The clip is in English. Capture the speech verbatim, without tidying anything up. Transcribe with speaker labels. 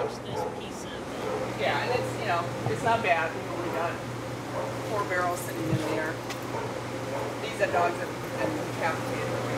Speaker 1: watch this piece of it.
Speaker 2: Yeah, and it's, you know, it's not bad. We've only got four barrels sitting in there. These are dogs that have been decapitated.